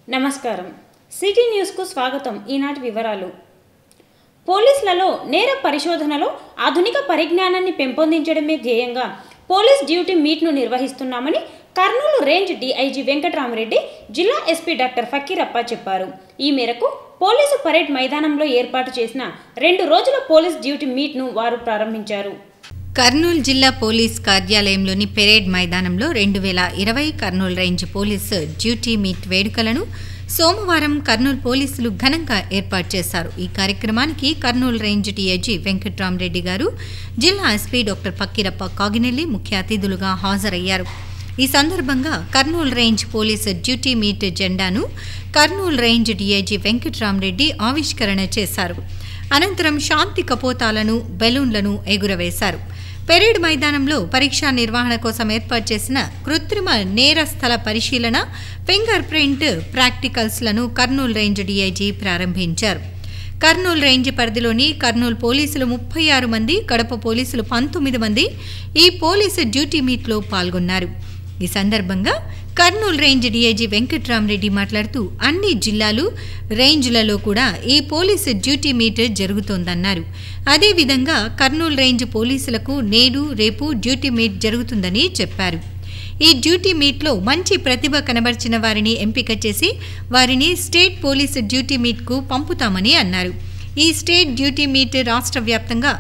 నమస్కారం city news కు స్వాగతం। ఈనాటి వివరాలు। పోలీసులలో నేర పరిశోధనలో ఆధునిక పరిజ్ఞానాన్ని పెంపొందించడమే ధ్యేయంగా పోలీస్ డ్యూటీ మీట్ ను నిర్వహిస్తున్నామని కర్నూలు రేంజ్ డీఐజీ వెంకటరామరెడ్డి జిల్లా ఎస్పీ డాక్టర్ ఫకీరప్ప చెప్పారు। ఈ మేరకు పోలీసు పరేడ్ మైదానంలో ఏర్పాటు చేసిన 2 రోజుల పోలీస్ డ్యూటీ మీట్ ను వారు ప్రారంభించారు। కర్నూలు జిల్లా పోలీస్ కార్యాలయంలోని పెరేడ్ మైదానంలో 2020 Kurnool range police duty meet వేడుకలను సోమవారం కర్నూలు పోలీసులు ఘనంగా ఏర్పాటు చేశారు। ఈ కార్యక్రమానికి కర్నూలు రేంజ్ డీఐజీ వెంకటరామరెడ్డి గారు, జిల్లా ఎస్పీ డాక్టర్ ఫకీరప్ప కాగినెల్లి ముఖ్య అతిథులుగా హాజరయ్యారు। ఈ సందర్భంగా Kurnool range police duty meet జెండాను కర్నూలు రేంజ్ డీఐజీ వెంకటరామరెడ్డి ఆవిష్కరణ చేశారు। అనంతరం శాంతి కపోతాలను, బెలూన్లను ఎగురవేశారు। పెరేడ్ మైదానంలో పరీక్షా నిర్వహణ కోసం ఏర్పాటు చేసిన కృత్రిమ నేర స్థల పరిశీలన, ఫింగర్ ప్రింట్ ప్రాక్టికల్స్లను కర్నూలు రేంజ్ డీఐజీ ప్రారంభించారు। కర్నూలు రేంజ్ పరిధిలోని కర్నూలు పోలీసులు 36 మంది, కడప పోలీసులు 19 మంది ఈ పోలీసు డ్యూటీ మీట్లో పాల్గొన్నారు। ఈ సందర్భంగా కర్నూలు రేంజ్ డీఐజీ వెంకటరామరెడ్డి మాట్లాడుతూ అన్ని జిల్లాలు, రేంజ్లలో కూడా ఈ పోలీసు డ్యూటీ మీట్ జరుగుతోందన్నారు। అదేవిధంగా కర్నూలు రేంజ్ పోలీసులకు నేడు, రేపు డ్యూటీ మీట్ జరుగుతుందని చెప్పారు। ఈ డ్యూటీ మీట్లో మంచి ప్రతిభ కనబర్చిన వారిని ఎంపిక చేసి వారిని స్టేట్ పోలీసు డ్యూటీ మీట్కు పంపుతామని అన్నారు। ఈ స్టేట్ డ్యూటీ మీట్ రాష్ట్ర వ్యాప్తంగా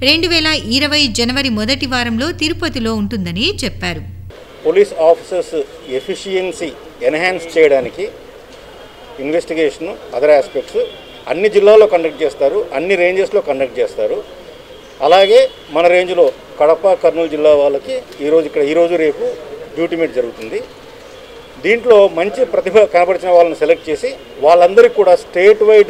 2020 జనవరి మొదటి వారంలో తిరుపతిలో ఉంటుందని చెప్పారు। పోలీస్ ఆఫీసర్స్ ఎఫిషియన్సీ ఎన్హాన్స్ చేయడానికి ఇన్వెస్టిగేషన్, అదర్ ఆస్పెక్ట్స్ అన్ని జిల్లాల్లో కండక్ట్ చేస్తారు, అన్ని రేంజెస్లో కండక్ట్ చేస్తారు। అలాగే మన రేంజ్లో కడప, కర్నూలు జిల్లా వాళ్ళకి ఈరోజు రేపు డ్యూటీ మీట్ జరుగుతుంది। దీంట్లో మంచి ప్రతిభ కనబడిచిన వాళ్ళని సెలెక్ట్ చేసి వాళ్ళందరికీ కూడా state wide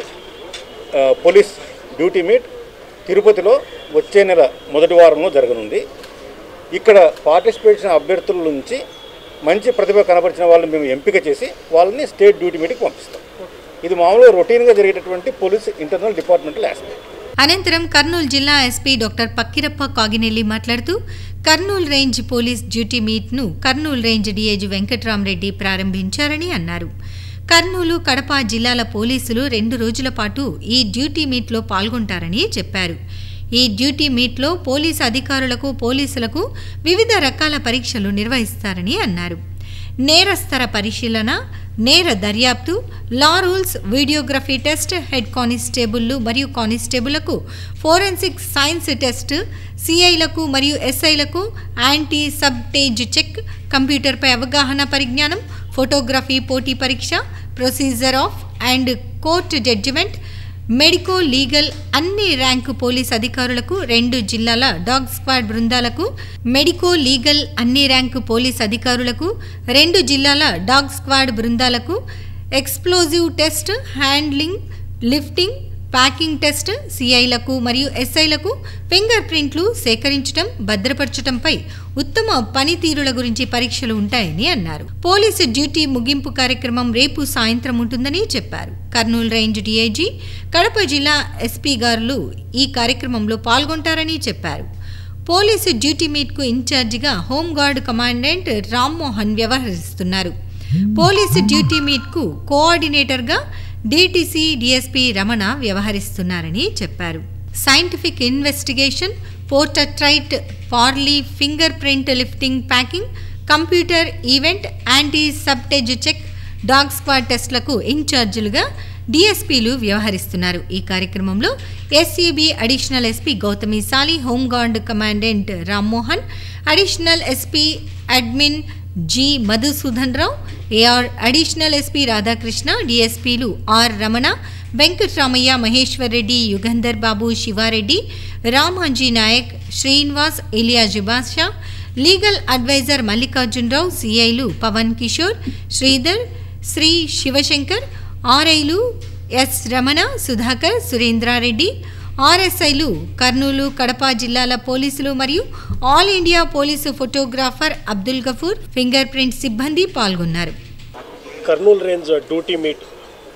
police duty meet తిరుపతిలో వచ్చే నెల మొదటి వారంలో జరగనుంది। ఇక్కడ పార్టిసిపేట్ చేసిన అభ్యర్థుల నుంచి మంచి ప్రతిభ కనబరిచిన వాళ్ళని మేము ఎంపిక చేసి వాళ్ళని స్టేట్ డ్యూటీ మీట్కి పంపిస్తాం। ఇది మామూలుగా రొటీన్గా జరిగేటటువంటి పోలీస్ ఇంటర్నల్ డిపార్ట్మెంటల్ ఆస్పెక్ట్। అనంతరం కర్నూలు జిల్లా ఎస్పీ డాక్టర్ ఫకీరప్ప కాగినెల్లి మాట్లాడుతూ కర్నూలు రేంజ్ పోలీస్ డ్యూటీ మీట్ను కర్నూలు రేంజ్ డీఐజీ వెంకటరామరెడ్డి ప్రారంభించారని అన్నారు। కర్నూలు, కడప జిల్లాల పోలీసులు 2 రోజుల పాటు ఈ డ్యూటీ మీట్లో పాల్గొంటారని చెప్పారు। ఈ డ్యూటీ మీట్లో పోలీసు అధికారులకు, పోలీసులకు వివిధ రకాల పరీక్షలు నిర్వహిస్తారని అన్నారు। నేరస్థల పరిశీలన, నేర దర్యాప్తు, law rules, videography test, head కానిస్టేబుళ్లు మరియు కానిస్టేబుళ్లకు ఫోరెన్సిక్ సైన్స్ టెస్ట్, సిఐలకు మరియు ఎస్ఐలకు యాంటీ సబ్టేజ్ చెక్, కంప్యూటర్పై అవగాహన పరిజ్ఞానం, ఫోటోగ్రఫీ పోటీ పరీక్ష, procedure of and court judgment, medico legal అన్ని ర్యాంకు పోలీస్ అధికారులకు, 2 జిల్లాల డాగ్ స్క్వాడ్ బృందాలకు, మెడికో లీగల్ అన్ని ర్యాంకు పోలీస్ అధికారులకు, 2 జిల్లాల డాగ్ స్క్వాడ్ బృందాలకు explosive test, handling, lifting, packing test, సిఐలకు మరియు ఎస్ఐలకు ఫింగర్ ప్రింట్లు సేకరించడం, భద్రపరచడంపై ఉత్తమ పనితీరుల గురించి పరీక్షలు ఉంటాయని అన్నారు। పోలీసు డ్యూటీ ముగింపు కార్యక్రమం రేపు సాయంత్రం ఉంటుందని చెప్పారు। కర్నూలు రేంజ్ డీఐజీ, కడప జిల్లా ఎస్పీ గారులు ఈ కార్యక్రమంలో పాల్గొంటారని చెప్పారు। పోలీసు డ్యూటీ మీట్కు ఇన్ఛార్జిగా హోంగార్డ్ కమాండెంట్ రామ్మోహన్ వ్యవహరిస్తున్నారు। పోలీసు డ్యూటీ మీట్కు కోఆర్డినేటర్గా డీటీసీ డీఎస్పీ రమణ వ్యవహరిస్తున్నారని చెప్పారు। Scientific investigation, portrait, parley, finger print lifting, packing, computer event, anti sabotage check, dog squad టెస్టులకు ఇన్ఛార్జీలుగా డీఎస్పీలు వ్యవహరిస్తున్నారు। ఈ కార్యక్రమంలో SEB additional SP Gautami Sali, home guard commandant Rammohan, additional SP admin G Madhusudan Rao, AR additional SP Radhakrishna, డీఎస్పీలు R Ramana, Venkataramaiah, Maheshwar Reddy, Yugandhar Babu, Siva Reddy, Ramanji Naik, Srinivas, Iliyaz Basha, legal adviser Mallikarjuna Rao, సిఐలు Pawan Kishore, Sridhar, Sri Sivashankar, ఆర్ఐలు ఎస్ రమణ, సుధాకర్, సురేంద్రారెడ్డి, ఆర్ఎస్ఐలు కర్నూలు, కడప జిల్లాల పోలీసులు మరియు all India police photographer Abdul Gafoor, finger print సిబ్బంది పాల్గొన్నారు। కర్నూలు రేంజ్ డ్యూటీ మీట్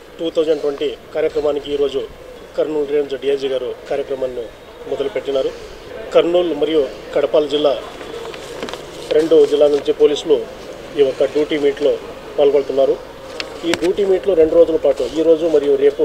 2020 కార్యక్రమానికి ఈరోజు కర్నూలు రేంజ్ డీఐజీ గారు కార్యక్రమాన్ని మొదలుపెట్టినారు। కర్నూలు మరియు కడప జిల్లా 2 జిల్లాల నుంచి పోలీసులు ఈ యొక్క డ్యూటీ మీట్లో పాల్గొంటున్నారు। ఈ డ్యూటీ మీట్లో 2 రోజుల పాటు ఈరోజు మరియు రేపు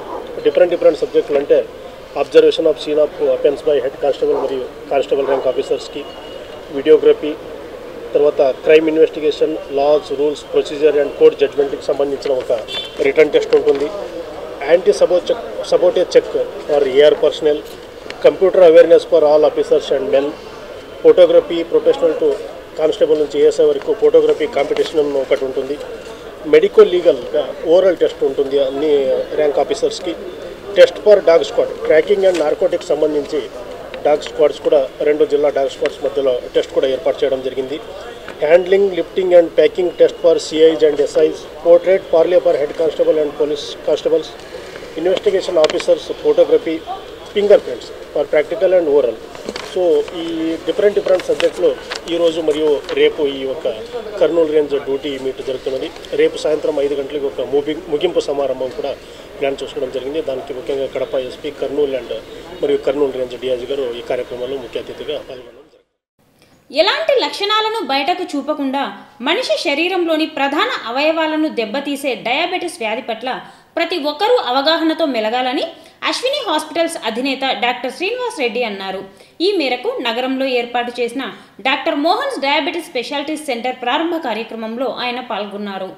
డిఫరెంట్ సబ్జెక్టులు అంటే observation of scene of offence by head constable మరియు కానిస్టేబుల్ ర్యాంక్ ఆఫీసర్స్కి, వీడియోగ్రఫీ, తర్వాత crime investigation, laws, rules, procedure and court జడ్జ్మెంట్కి సంబంధించిన ఒక రిటర్న్ టెస్ట్ ఉంటుంది. Anti sabotage check for AR personnel, computer awareness for all officers and men, photography professional to constable నుంచి ASI వరకు photography competition ఒకటి ఉంటుంది. మెడికల్ లీగల్గా ఓరల్ టెస్ట్ ఉంటుంది అన్ని ర్యాంక్ ఆఫీసర్స్కి. Test for dog squad, tracking and narcotics సంబంధించి dog squads కూడా 2 జిల్లా డాగ్ స్క్వాడ్స్ మధ్యలో టెస్ట్ కూడా ఏర్పాటు చేయడం జరిగింది. Handling, lifting and packing test for CIs and SIs, portrait parley for head constable and police constables, investigation officers photography, finger prints for practical and oral. So ఈ different సబ్జెక్టులు ఈరోజు మరియు రేపు ఈ యొక్క కర్నూలు రేంజ్ డ్యూటీ మీట్ జరుగుతున్నది. రేపు సాయంత్రం 5 గంటలకు ఒక ముగింపు సమారంభం కూడా ప్లాన్ చేసుకోవడం జరిగింది. దానికి ముఖ్యంగా కడప ఎస్పీ, కర్నూలు మరియు కర్నూలు రేంజ్ డిఐజీ గారు ఈ కార్యక్రమంలో ముఖ్య అతిథిగా పాల్గొనడం జరిగింది. ఎలాంటి లక్షణాలను బయటకు చూపకుండా మనిషి శరీరంలోని ప్రధాన అవయవాలను దెబ్బతీసే డయాబెటిస్ వ్యాధి పట్ల ప్రతి ఒక్కరూ అవగాహనతో మెలగాలని అశ్విని హాస్పిటల్స్ అధినేత డాక్టర్ శ్రీనివాస్ రెడ్డి అన్నారు. ఈ మేరకు నగరంలో ఏర్పాటు చేసిన doctor Mohan's diabetes specialities centre ప్రారంభ కార్యక్రమంలో ఆయన పాల్గొన్నారు.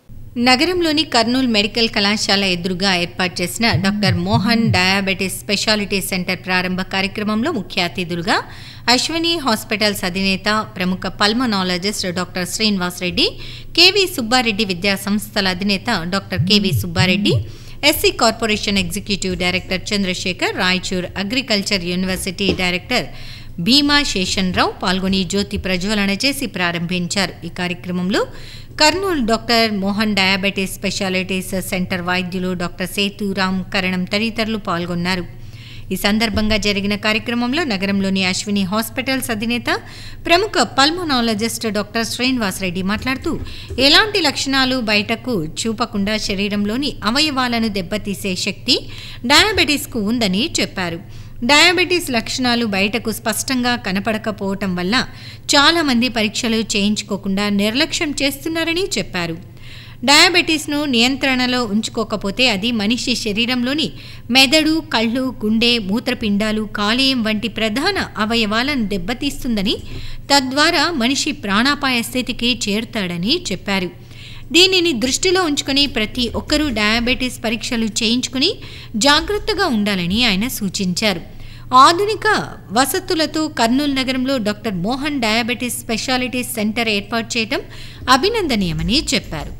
నగరంలోని కర్నూలు మెడికల్ కళాశాల ఎదురుగా ఏర్పాటు చేసిన doctor Mohan diabetes speciality centre ప్రారంభ కార్యక్రమంలో ముఖ్య అతిథులుగా అశ్విని హాస్పిటల్స్ అధినేత ప్రముఖ pulmonologist doctor Srinivas Reddy, KV Subba Reddy విద్యా సంస్థల అధినేత doctor KV Subba Reddy, SC corporation executive director Chandrasekhar, Raichur agriculture university director Bhima Seshan Rao పాల్గొని జ్యోతి ప్రజ్వలన చేసి ప్రారంభించారు. ఈ కార్యక్రమంలో Kurnool doctor Mohan diabetes specialities centre వైద్యులు డాక్టర్ సేతురామ్ కరణం తదితరులు పాల్గొన్నారు. ఈ సందర్భంగా జరిగిన కార్యక్రమంలో నగరంలోని అశ్విని హాస్పిటల్స్ అధినేత ప్రముఖ పల్మనాలజిస్ట్ డాక్టర్ శ్రీనివాస్ రెడ్డి మాట్లాడుతూ ఎలాంటి లక్షణాలు బయటకు చూపకుండా శరీరంలోని అవయవాలను దెబ్బతీసే శక్తి డయాబెటీస్కు ఉందని చెప్పారు. డయాబెటీస్ లక్షణాలు బయటకు స్పష్టంగా కనపడకపోవటం వల్ల చాలామంది పరీక్షలు చేయించుకోకుండా నిర్లక్ష్యం చేస్తున్నారని చెప్పారు. డయాబెటీస్ను నియంత్రణలో ఉంచుకోకపోతే అది మనిషి శరీరంలోని మెదడు, కళ్ళు, గుండె, మూత్రపిండాలు, కాలేయం వంటి ప్రధాన అవయవాలను దెబ్బతీస్తుందని, తద్వారా మనిషి ప్రాణాపాయ స్థితికి చేరుతాడని చెప్పారు. దీనిని దృష్టిలో ఉంచుకొని ప్రతి ఒక్కరూ డయాబెటీస్ పరీక్షలు చేయించుకుని జాగ్రత్తగా ఉండాలని ఆయన సూచించారు. ఆధునిక వసతులతో కర్నూలు నగరంలో doctor Mohan diabetes specialities centre ఏర్పాటు చేయడం అభినందనీయమని చెప్పారు.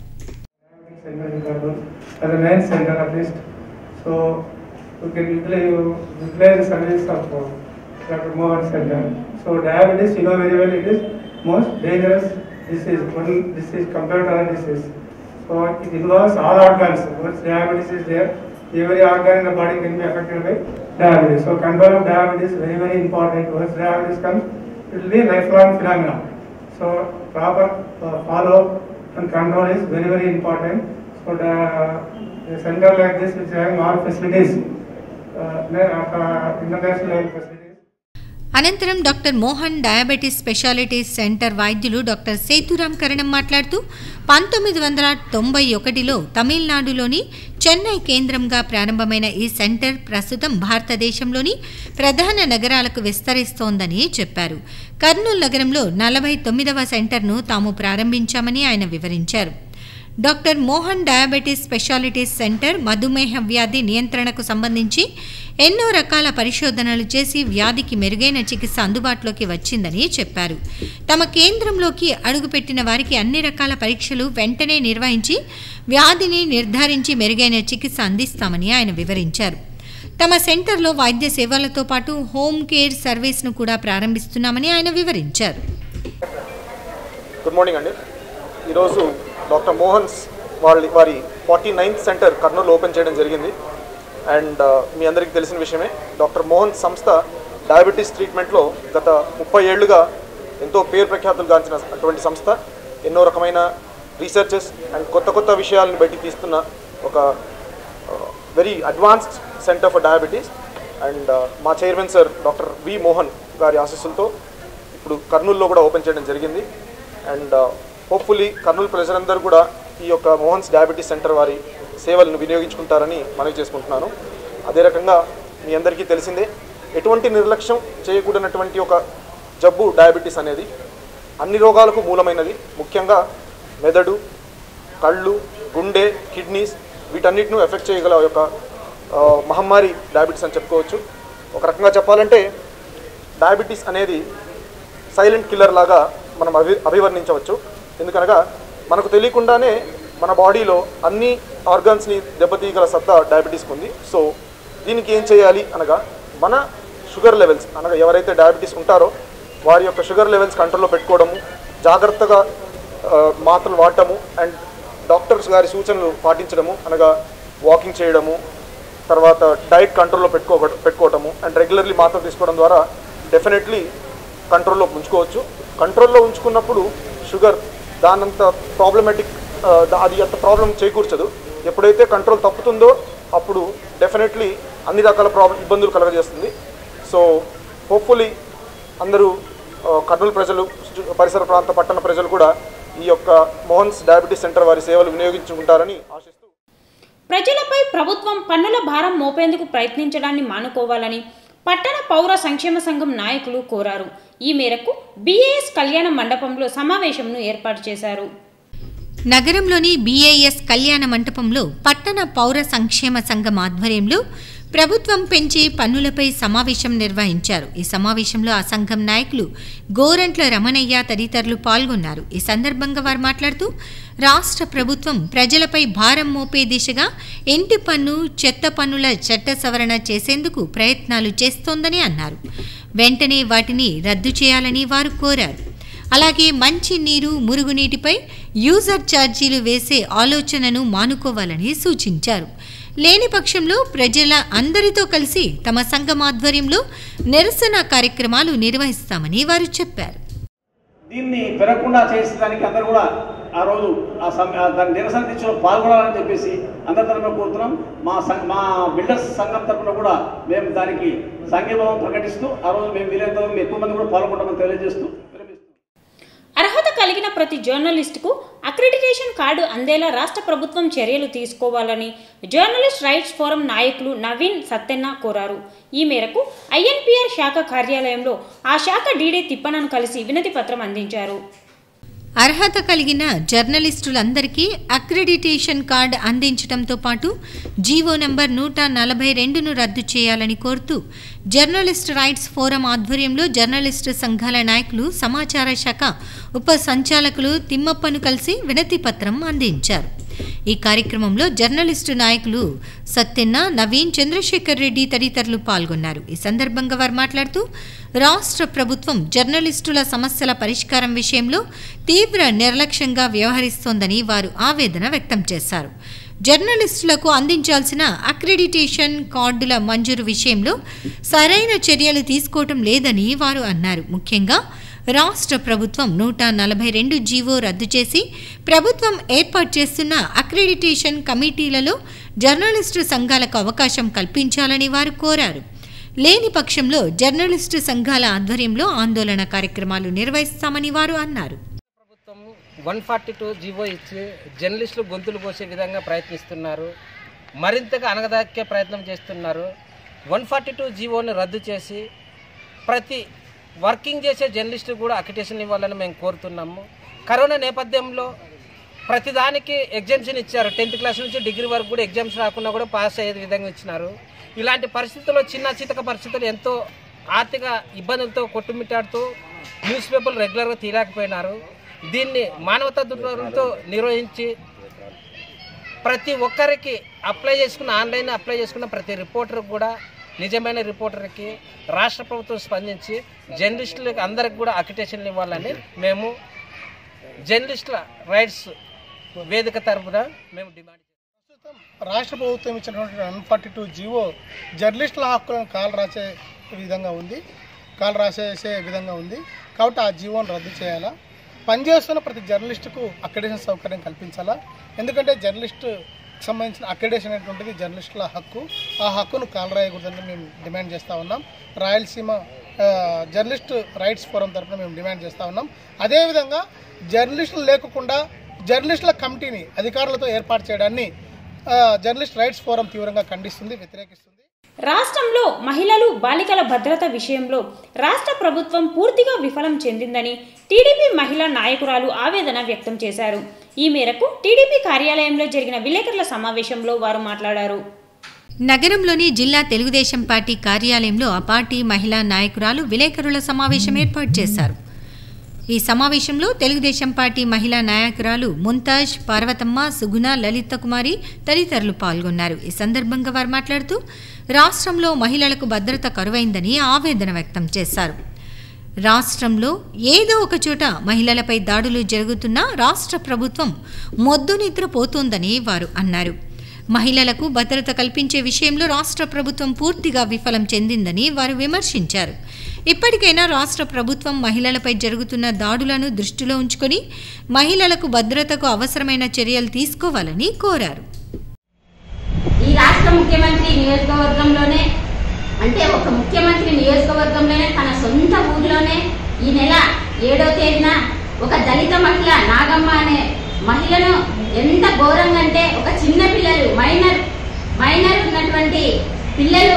This is compared to other disease. So it involves all organs. Once diabetes is there, every organ in the body can be affected by diabetes. So control of diabetes is very important. Once diabetes comes, it will be a lifelong phenomenon. So proper follow-up and control is very important. So the center like this is having all facilities, international level facilities. అనంతరం doctor Mohan diabetes specialities centre వైద్యులు doctor Sethuram Karanam మాట్లాడుతూ 1991లో తమిళనాడులోని చెన్నై కేంద్రంగా ప్రారంభమైన ఈ centre ప్రస్తుతం భారతదేశంలోని ప్రధాన నగరాలకు విస్తరిస్తోందని చెప్పారు. కర్నూలు నగరంలో 49వ సెంటర్ను తాము ప్రారంభించామని ఆయన వివరించారు. Doctor Mohan diabetes specialities centre మధుమేహ వ్యాధి నియంత్రణకు సంబంధించి ఎన్నో రకాల పరిశోధనలు చేసి వ్యాధికి మెరుగైన చికిత్స అందుబాటులోకి వచ్చిందని చెప్పారు. తమ కేంద్రంలోకి అడుగుపెట్టిన వారికి అన్ని రకాల పరీక్షలు వెంటనే నిర్వహించి వ్యాధిని నిర్ధారించి మెరుగైన చికిత్స అందిస్తామని ఆయన వివరించారు. తమ సెంటర్లో వైద్య సేవలతో పాటు హోమ్ కేర్ సర్వీస్ను కూడా ప్రారంభిస్తున్నామని ఆయన వివరించారు. గుడ్ మార్నింగ్ అండి. ఈరోజు డాక్టర్ మోహన్స్ వారి 49th సెంటర్ కర్నూలు ఓపెన్ చేయడం జరిగింది. అండ్ మీ అందరికీ తెలిసిన విషయమే, డాక్టర్ మోహన్ సంస్థ డయాబెటీస్ ట్రీట్మెంట్లో గత 30 ఏళ్లుగా ఎంతో పేరు ప్రఖ్యాతులు గాంచిన అటువంటి సంస్థ. ఎన్నో రకమైన రీసెర్చెస్ అండ్ కొత్త విషయాలను బయటికి తీస్తున్న ఒక very advanced centre for diabetes. And మా chairman sir doctor V Mohan గారి ఆశీస్సులతో ఇప్పుడు కర్నూలులో కూడా ఓపెన్ చేయడం జరిగింది. అండ్ హోప్ఫుల్లీ కర్నూలు ప్రజలందరూ కూడా ఈ యొక్క మోహన్స్ డయాబెటీస్ సెంటర్ వారి సేవలను వినియోగించుకుంటారని మనవి చేసుకుంటున్నాను. అదే రకంగా మీ అందరికీ తెలిసిందే, ఎటువంటి నిర్లక్ష్యం చేయకూడనటువంటి ఒక జబ్బు డయాబెటీస్ అనేది అన్ని రోగాలకు మూలమైనది. ముఖ్యంగా మెదడు, కళ్ళు, గుండె, కిడ్నీస్ వీటన్నిటిని ఎఫెక్ట్ చేయగల ఒక మహమ్మారి డయాబెటీస్ అని చెప్పుకోవచ్చు. ఒక రకంగా చెప్పాలంటే డయాబెటీస్ అనేది సైలెంట్ కిల్లర్ లాగా మనం అభివర్ణించవచ్చు. ఎందుకనగా మనకు తెలియకుండానే మన బాడీలో అన్ని ఆర్గాన్స్ని దెబ్బతీయగల సత్తా డయాబెటీస్కి ఉంది. సో దీనికి ఏం చేయాలి అనగా మన షుగర్ లెవెల్స్ అనగా ఎవరైతే డయాబెటీస్ ఉంటారో వారి యొక్క షుగర్ లెవెల్స్ కంట్రోల్లో పెట్టుకోవడము, జాగ్రత్తగా మాత్రలు వాడటము అండ్ డాక్టర్స్ గారి సూచనలు పాటించడము అనగా వాకింగ్ చేయడము, తర్వాత డైట్ కంట్రోల్లో పెట్టుకోవటము అండ్ రెగ్యులర్లీ మాత్రలు తీసుకోవడం ద్వారా డెఫినెట్లీ కంట్రోల్లో ఉంచుకోవచ్చు. కంట్రోల్లో ఉంచుకున్నప్పుడు షుగర్ దానంత ప్రాబ్లమాటిక్ అది అంత ప్రాబ్లం చేకూర్చదు. ఎప్పుడైతే కంట్రోల్ తప్పుతుందో అప్పుడు డెఫినెట్లీ అన్ని రకాల ఇబ్బందులు కలగజేస్తుంది. సో హోప్ఫుల్లీ అందరూ కర్నూలు ప్రజలు, పరిసర ప్రాంత పట్టణ ప్రజలు కూడా ఈ యొక్క మోహన్స్ డయాబెటీస్ సెంటర్ వారి సేవలు వినియోగించుకుంటారని ఆశిస్తూ, ప్రజలపై ప్రభుత్వం పన్నుల భారం మోపేందుకు ప్రయత్నించడాన్ని మానుకోవాలని పట్టణ పౌర సంక్షేమ సంఘం నాయకులు కోరారు. ఈ మేరకు BAS కళ్యాణ మండపంలో సమావేశంను ఏర్పాటు చేశారు. నగరంలోని BAS కళ్యాణ మంటపంలో పట్టణ పౌర సంక్షేమ సంఘం ఆధ్వర్యంలో ప్రభుత్వం పెంచే పన్నులపై సమావేశం నిర్వహించారు. ఈ సమావేశంలో ఆ సంఘం నాయకులు గోరంట్ల రమణయ్య తదితరులు పాల్గొన్నారు. ఈ సందర్భంగా వారు మాట్లాడుతూ రాష్ట్ర ప్రభుత్వం ప్రజలపై భారం మోపే దిశగా ఇంటి పన్ను, చెత్త పన్నుల చట్ట సవరణ చేసేందుకు ప్రయత్నాలు చేస్తోందని అన్నారు. వెంటనే వాటిని రద్దు చేయాలని వారు కోరారు. అలాగే మంచి నీరు, మురుగునీటిపై యూజర్ ఛార్జీలు వేసే ఆలోచనను మానుకోవాలని సూచించారు. లేని పక్షంలో ప్రజల అందరితో కలిసి తమ సంఘం ఆధ్వర్యంలో నిరసన కార్యక్రమాలు నిర్వహిస్తామని వారు చెప్పారు. దీన్ని పెరగకుండా చేసేదానికి అందరూ కూడా ఆ రోజు దాని నిరసన దీక్షలో పాల్గొనాలని చెప్పేసి అందరి తరఫున కోరుతున్నాం. మా బిల్డర్స్ సంఘం తరఫున కూడా మేము దానికి సంఘీభావం ప్రకటిస్తూ ఆ రోజు మేము వీలైనంత ఎక్కువ మంది కూడా పాల్గొంటామని తెలియజేస్తూ, అర్హత కలిగిన ప్రతి జర్నలిస్టుకు అక్రిడిటేషన్ కార్డు అందేలా రాష్ట్ర ప్రభుత్వం చర్యలు తీసుకోవాలని జర్నలిస్ట్ రైట్స్ ఫోరం నాయకులు నవీన్ సత్తెన్న కోరారు. ఈ మేరకు INPR శాఖ కార్యాలయంలో ఆ శాఖ DD తిప్పనను కలిసి వినతి పత్రం అందించారు. అర్హత కలిగిన జర్నలిస్టులందరికీ అక్రిడిటేషన్ కార్డు అందించడంతో పాటు జీవో నంబర్ 142ను రద్దు చేయాలని కోరుతూ జర్నలిస్ట్ రైట్స్ ఫోరం ఆధ్వర్యంలో జర్నలిస్టు సంఘాల నాయకులు, సమాచార శాఖ ఉప సంచాలకులు తిమ్మప్పను కలిసి వినతి పత్రం అందించారు. ఈ కార్యక్రమంలో జర్నలిస్టు నాయకులు సత్తెన్న, నవీన్, చంద్రశేఖర్ రెడ్డి తదితరులు పాల్గొన్నారు. ఈ సందర్భంగా వారు మాట్లాడుతూ రాష్ట్ర ప్రభుత్వం జర్నలిస్టుల సమస్యల పరిష్కారం విషయంలో తీవ్ర నిర్లక్ష్యంగా వ్యవహరిస్తోందని వారు ఆవేదన వ్యక్తం చేశారు. జర్నలిస్టులకు అందించాల్సిన అక్రిడిటేషన్ కార్డుల మంజూరు విషయంలో సరైన చర్యలు తీసుకోవటం లేదని వారు అన్నారు. ముఖ్యంగా రాష్ట్ర ప్రభుత్వం 142 జీవో రద్దు చేసి ప్రభుత్వం ఏర్పాటు చేస్తున్న అక్రిడిటేషన్ కమిటీలలో జర్నలిస్టు సంఘాలకు అవకాశం కల్పించాలని వారు కోరారు. లేని పక్షంలో జర్నలిస్టు సంఘాల ఆధ్వర్యంలో ఆందోళన కార్యక్రమాలు నిర్వహిస్తామని వారు అన్నారు. ప్రభుత్వం 142 జీవో ఇచ్చి జర్నలిస్టులు గొంతులు కోసే విధంగా ప్రయత్నిస్తున్నారు, మరింతగా అణగదొక్కే ప్రయత్నం చేస్తున్నారు. 142 జీవోని రద్దు చేసి ప్రతి వర్కింగ్ చేసే జర్నలిస్టు కూడా అక్రిడిటేషన్ ఇవ్వాలని మేము కోరుతున్నాము. కరోనా నేపథ్యంలో ప్రతిదానికి ఎగ్జామ్షన్ ఇచ్చారు. 10th క్లాస్ నుంచి డిగ్రీ వరకు కూడా ఎగ్జామ్స్ రాకుండా కూడా పాస్ అయ్యే విధంగా ఇచ్చినారు. ఇలాంటి పరిస్థితుల్లో చిన్న చితక పరిస్థితులు ఎంతో ఆర్థిక ఇబ్బందులతో కొట్టుమిట్టాడుతూ న్యూస్ పేపర్లు రెగ్యులర్గా తీయలేకపోయినారు. దీన్ని మానవతా దృక్పథంతో నిర్వహించి ప్రతి ఒక్కరికి ఆన్లైన్ అప్లై చేసుకున్న ప్రతి రిపోర్టర్ కూడా నిజమైన రిపోర్టర్కి రాష్ట్ర ప్రభుత్వం స్పందించి జర్నలిస్టులకు అందరికి కూడా అక్రిడిటేషన్లు ఇవ్వాలని మేము జర్నలిస్టుల రైట్స్ వేదిక తరఫున మేము డిమాండ్ చేస్తాం. రాష్ట్ర ప్రభుత్వం ఇచ్చినటువంటి 142 జీవో జర్నలిస్టుల హక్కులను కాలు రాసే విధంగా ఉంది. కాబట్టి ఆ జీవోను రద్దు చేయాలా, పనిచేస్తున్న ప్రతి జర్నలిస్టుకు అక్రిడిటేషన్ సౌకర్యం కల్పించాలా. ఎందుకంటే జర్నలిస్టు సంబంధించిన అక్రిడిటేషన్ అనేటువంటిది జర్నలిస్టుల హక్కు. ఆ హక్కును కాలరాయకూడదని మేము డిమాండ్ చేస్తూ ఉన్నాం. రాయలసీమ జర్నలిస్ట్ రైట్స్ ఫోరం తరఫున మేము డిమాండ్ చేస్తూ ఉన్నాం. అదేవిధంగా జర్నలిస్టులు లేకుండా జర్నలిస్టుల కమిటీని అధికారులతో ఏర్పాటు చేయడాన్ని జర్నలిస్ట్ రైట్స్ ఫోరం తీవ్రంగా ఖండిస్తుంది, వ్యతిరేకిస్తుంది. రాష్ట్రంలో మహిళలు బాలికల భద్రత విషయంలో రాష్ట్ర ప్రభుత్వం పూర్తిగా విఫలం చెందిందని టీడీపీ మహిళా నాయకురాలు ఆవేదన వ్యక్తం చేశారు. ఈ మేరకు టీడీపీ కార్యాలయంలో జరిగిన విలేకరుల సమావేశంలో వారు మాట్లాడారు. నగరంలోని జిల్లా తెలుగుదేశం పార్టీ కార్యాలయంలో ఆ పార్టీ మహిళా నాయకురాలు విలేకరుల సమావేశం ఏర్పాటు చేశారు. ఈ సమావేశంలో తెలుగుదేశం పార్టీ మహిళా నాయకురాలు ముంతాజ్, పార్వతమ్మ, సుగుణ, లలిత కుమారి తదితరులు పాల్గొన్నారు. ఈ సందర్భంగా వారు మాట్లాడుతూ రాష్ట్రంలో మహిళలకు భద్రత కరువైందని ఆవేదన వ్యక్తం చేశారు. రాష్ట్రంలో ఏదో ఒక చోట మహిళలపై దాడులు జరుగుతున్నా రాష్ట్ర ప్రభుత్వం మొద్దు నిద్రపోతోందని వారు అన్నారు. మహిళలకు భద్రత కల్పించే విషయంలో రాష్ట్ర ప్రభుత్వం పూర్తిగా విఫలం చెందిందని వారు విమర్శించారు. ఇప్పటికైనా రాష్ట్ర ప్రభుత్వం మహిళలపై జరుగుతున్న దాడులను దృష్టిలో ఉంచుకొని మహిళలకు భద్రతకు అవసరమైన చర్యలు తీసుకోవాలని కోరారు. ఈ రాష్ట్ర ముఖ్యమంత్రి నియోజకవర్గంలోనే అంటే ఒక ముఖ్యమంత్రి నియోజకవర్గంలోనే తన సొంత ఊర్లోనే ఈ నెల 7వ తేదీన ఒక దళిత మహిళ నాగమ్మ అనే మహిళను ఎంత ఘోరంగా అంటే ఒక చిన్న పిల్లలు మైనర్ ఉన్నటువంటి పిల్లలు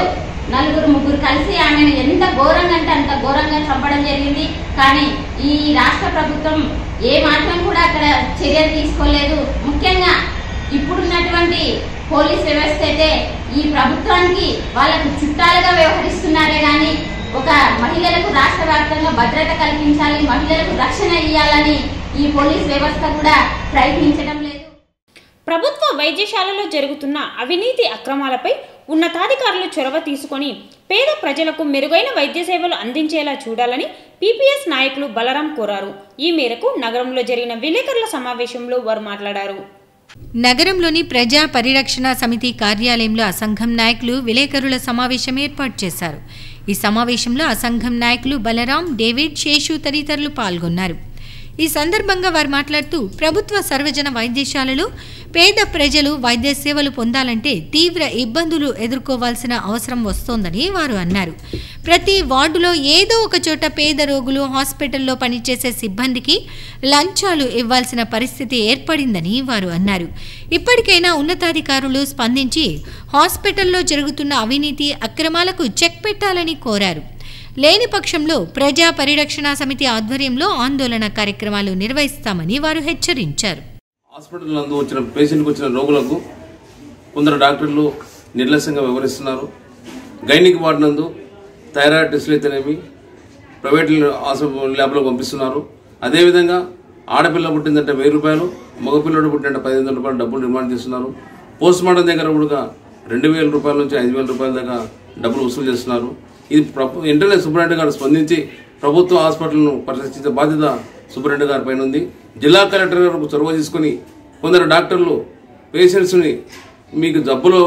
4-3 కలిసి ఆమెను ఎంత ఘోరంగా అంటే అంత ఘోరంగా చంపడం జరిగింది. కానీ ఈ రాష్ట్ర ప్రభుత్వం ఏ మాత్రం కూడా అక్కడ చర్యలు తీసుకోలేదు. ముఖ్యంగా ఇప్పుడున్నటువంటి పోలీస్ వ్యవస్థ అయితే ఈ ప్రభుత్వానికి వాళ్ళకు చుట్టాలుగా వ్యవహరిస్తున్నారే కానీ ఒక మహిళలకు రాష్ట్ర వ్యాప్తంగా భద్రత కల్పించాలి, మహిళలకు రక్షణ ఇవ్వాలని ఈ పోలీస్ వ్యవస్థ కూడా ప్రయత్నించడం లేదు. ప్రభుత్వ వైద్యశాలలో జరుగుతున్న అవినీతి అక్రమాలపై ఉన్నతాధికారులు చొరవ తీసుకొని పేద ప్రజలకు మెరుగైన వైద్య సేవలు అందించేలా చూడాలని పీపీఎస్ నాయకులు బలరాం కోరారు. ఈ మేరకు నగరంలో జరిగిన విలేకరుల సమావేశంలో వారు మాట్లాడారు. నగరంలోని ప్రజా పరిరక్షణ సమితి కార్యాలయంలో ఆ సంఘం నాయకులు విలేకరుల సమావేశం ఏర్పాటు చేశారు. ఈ సమావేశంలో ఆ సంఘం నాయకులు బలరాం, డేవిడ్, శేషు తదితరులు పాల్గొన్నారు. ఈ సందర్భంగా వారు మాట్లాడుతూ ప్రభుత్వ సర్వజన వైద్యశాలలో పేద ప్రజలు వైద్య సేవలు పొందాలంటే తీవ్ర ఇబ్బందులు ఎదుర్కోవాల్సిన అవసరం వస్తోందని వారు అన్నారు. ప్రతి వార్డులో ఏదో ఒక చోట పేద రోగులు, హాస్పిటల్లో పనిచేసే సిబ్బందికి లంచాలు ఇవ్వాల్సిన పరిస్థితి ఏర్పడిందని వారు అన్నారు. ఇప్పటికైనా ఉన్నతాధికారులు స్పందించి హాస్పిటల్లో జరుగుతున్న అవినీతి అక్రమాలకు చెక్ పెట్టాలని కోరారు. లేని పక్షంలో ప్రజా పరిరక్షణ సమితి ఆధ్వర్యంలో ఆందోళన కార్యక్రమాలు నిర్వహిస్తామని వారు హెచ్చరించారు. హాస్పిటల్ నందు వచ్చిన పేషెంట్కి వచ్చిన రోగులకు కొందరు డాక్టర్లు నిర్లక్ష్యంగా వ్యవహరిస్తున్నారు. గైనిక్ వార్డు నందు థైరాయిడ్ టెస్టులు అయితేనేమి ప్రైవేట్ ల్యాబ్లో పంపిస్తున్నారు. అదేవిధంగా ఆడపిల్ల పుట్టిందంటే 1000 రూపాయలు, మగపిల్లడు పుట్టిందంటే 1500 రూపాయలు డబ్బులు డిమాండ్ చేస్తున్నారు. పోస్ట్ మార్టం దగ్గర కూడా 2000 రూపాయల నుంచి 5000 రూపాయల దాకా డబ్బులు వసూలు చేస్తున్నారు. ఇది వెంటనే సూపరింటెండెంట్ గారు స్పందించి ప్రభుత్వ హాస్పిటల్ను పరిరక్షించే బాధ్యత సూపరింటెండెంట్ గారి పైన ఉంది. జిల్లా కలెక్టర్ గారు చొరవ తీసుకుని కొందరు డాక్టర్లు పేషెంట్స్ని మీకు జబ్బులో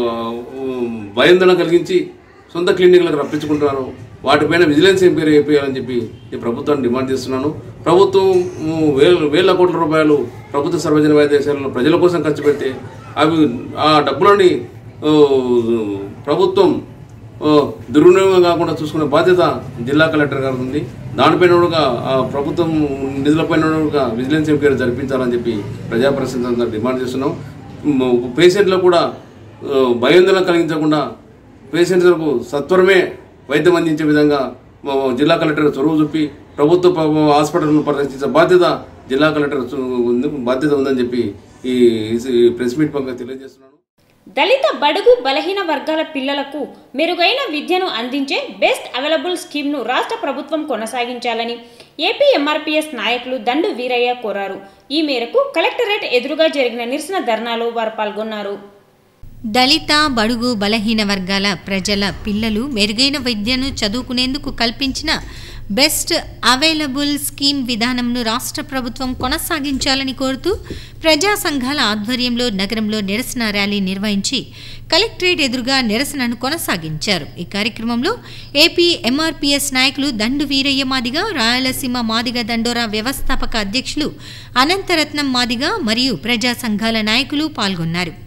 భయాందోళన కలిగించి సొంత క్లినిక్లకు రప్పించుకుంటున్నారు. వాటిపైన విజిలెన్స్ ఎంక్వైరీ అయిపోయాలని చెప్పి ఈ ప్రభుత్వాన్ని డిమాండ్ చేస్తున్నాను. ప్రభుత్వం వేల కోట్ల రూపాయలు ప్రభుత్వ సర్వజన వైద్యశాలలో ప్రజల కోసం ఖర్చు పెడితే ఆ డబ్బులని ప్రభుత్వం దుర్వినియోగం కాకుండా చూసుకునే బాధ్యత జిల్లా కలెక్టర్ గారు ఉంది. దానిపైన కూడా ప్రభుత్వం నిధులపైన కూడా విజిలెన్స్ ఎంక్వైరీ జరిపించాలని చెప్పి ప్రజాప్రతినిధులందరూ డిమాండ్ చేస్తున్నాం. పేషెంట్లకు కూడా భయాందోళన కలిగించకుండా పేషెంట్లకు సత్వరమే వైద్యం అందించే విధంగా జిల్లా కలెక్టర్ చొరవ చూపి ప్రభుత్వ హాస్పిటల్ను పరిరక్షించే బాధ్యత జిల్లా కలెక్టర్ బాధ్యత ఉందని చెప్పి ఈ ప్రెస్ మీట్ పరంగా తెలియజేస్తున్నాను. దళిత బడుగు బలహీన వర్గాల పిల్లలకు మెరుగైన విద్యను అందించే బెస్ట్ అవైలబుల్ స్కీమ్ను రాష్ట్ర ప్రభుత్వం కొనసాగించాలని ఏపీ ఎంఆర్పీఎస్ నాయకులు దండు వీరయ్య కోరారు. ఈ మేరకు కలెక్టరేట్ ఎదురుగా జరిగిన నిరసన ధర్నాలో వారు పాల్గొన్నారు. దళిత బడుగు బలహీన వర్గాల ప్రజల పిల్లలు మెరుగైన విద్యను చదువుకునేందుకు కల్పించిన బెస్ట్ అవైలబుల్ స్కీమ్ విధానంను రాష్ట్ర ప్రభుత్వం కొనసాగించాలని కోరుతూ ప్రజా సంఘాల ఆధ్వర్యంలో నగరంలో నిరసన ర్యాలీ నిర్వహించి కలెక్టరేట్ ఎదురుగా నిరసనను కొనసాగించారు. ఈ కార్యక్రమంలో ఏపీ ఎంఆర్పీఎస్ నాయకులు దండు వీరయ్య మాదిగ, రాయలసీమ మాదిగ దండోరా వ్యవస్థాపక అధ్యక్షులు అనంతరత్నం మాదిగ మరియు ప్రజా సంఘాల నాయకులు పాల్గొన్నారు.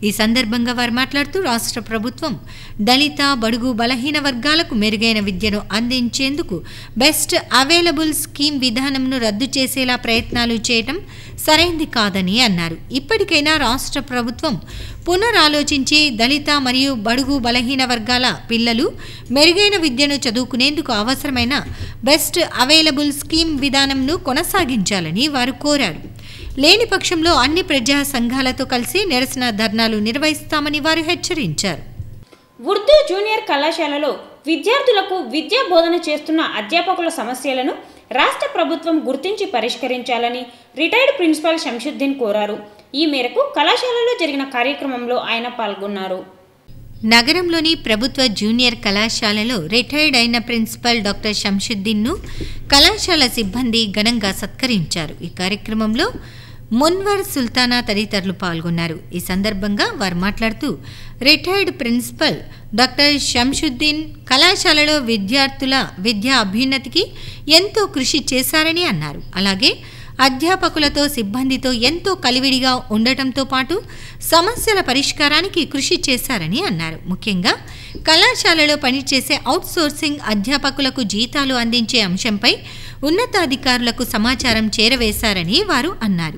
ఈ సందర్భంగా వారు మాట్లాడుతూ రాష్ట్ర ప్రభుత్వం దళిత బడుగు బలహీన వర్గాలకు మెరుగైన విద్యను అందించేందుకు బెస్ట్ అవైలబుల్ స్కీమ్ విధానంను రద్దు చేసేలా ప్రయత్నాలు చేయటం సరైంది కాదని అన్నారు. ఇప్పటికైనా రాష్ట్ర ప్రభుత్వం పునరాలోచించి దళిత మరియు బడుగు బలహీన వర్గాల పిల్లలు మెరుగైన విద్యను చదువుకునేందుకు అవసరమైన బెస్ట్ అవైలబుల్ స్కీమ్ విధానంను కొనసాగించాలని వారు కోరారు. లేని పక్షంలో అన్ని ప్రజా సంఘాలతో కలిసి నిరసన ధర్నాలు నిర్వహిస్తామని వారు హెచ్చరించారు. ఉర్దూ జూనియర్ కళాశాలలో విద్యార్థులకు విద్యా బోధన చేస్తున్న అధ్యాపకుల సమస్యలను రాష్ట్ర ప్రభుత్వం గుర్తించి పరిష్కరించాలని రిటైర్డ్ ప్రిన్సిపాల్ శంషుద్దీన్ కోరారు. ఈ మేరకు కళాశాలలో జరిగిన కార్యక్రమంలో ఆయన పాల్గొన్నారు. నగరంలోని ప్రభుత్వ జూనియర్ కళాశాలలో రిటైర్డ్ అయిన ప్రిన్సిపల్ డాక్టర్ శంషుద్దీన్ను కళాశాల సిబ్బంది ఘనంగా సత్కరించారు. ఈ కార్యక్రమంలో మున్వర్ సుల్తానా తదితరులు పాల్గొన్నారు. ఈ సందర్భంగా వారు మాట్లాడుతూ రిటైర్డ్ ప్రిన్సిపల్ డాక్టర్ శంషుద్దీన్ కళాశాలలో విద్యార్థుల విద్యా అభ్యున్నతికి ఎంతో కృషి చేశారని అన్నారు. అలాగే అధ్యాపకులతో సిబ్బందితో ఎంతో కలివిడిగా ఉండటంతో పాటు సమస్యల పరిష్కారానికి కృషి చేశారని అన్నారు. ముఖ్యంగా కళాశాలలో పనిచేసే అవుట్సోర్సింగ్ అధ్యాపకులకు జీతాలు అందించే అంశంపై ఉన్నతాధికారులకు సమాచారం చేరవేశారని వారు అన్నారు.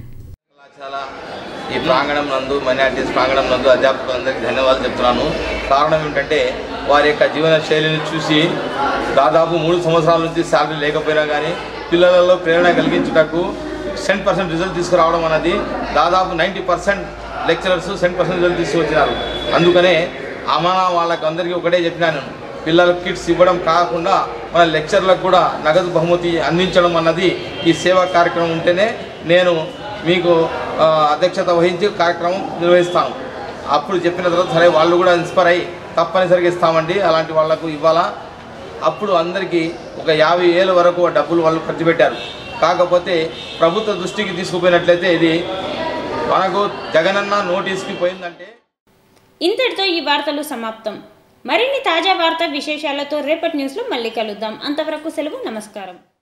ఈ ప్రాంగణం నందు మైనారిటీస్ ప్రాంగణం నందు అధ్యాపకులందరికీ ధన్యవాదాలు చెప్తున్నాను. కారణం ఏంటంటే వారి యొక్క జీవన శైలిని చూసి దాదాపు 3 సంవత్సరాల నుంచి శాలరీ లేకపోయినా కానీ పిల్లలలో ప్రేరణ కలిగించుటకు 100% రిజల్ట్ తీసుకురావడం అన్నది దాదాపు 90% లెక్చరర్స్ 100% రిజల్ట్ తీసుకొచ్చినారు. అందుకనే వాళ్ళకి అందరికీ ఒకటే చెప్పినాను, పిల్లలకు కిట్స్ ఇవ్వడం కాకుండా మన లెక్చర్లకు కూడా నగదు బహుమతి అందించడం అన్నది ఈ సేవా కార్యక్రమం ఉంటేనే నేను మీకు అధ్యక్షత వహించి కార్యక్రమం నిర్వహిస్తాను. అప్పుడు చెప్పిన తర్వాత సరే వాళ్ళు కూడా ఇన్స్పైర్ అయ్యి తప్పనిసరిగా ఇస్తామండి, అలాంటి వాళ్లకు ఇవ్వాలా. అప్పుడు అందరికీ ఒక 50,000 వరకు డబ్బులు వాళ్ళు ఖర్చు పెట్టారు. కాకపోతే ప్రభుత్వ దృష్టికి తీసుకుపోయినట్లయితే ఇది మనకు జగనన్న నోటీస్కి పోయిందంటే. ఇంతటితో ఈ వార్తలు సమాప్తం. మరిన్ని తాజా వార్తా విశేషాలతో రేపటి న్యూస్లో మళ్ళీ కలుద్దాం. అంతవరకు సెలవు. నమస్కారం.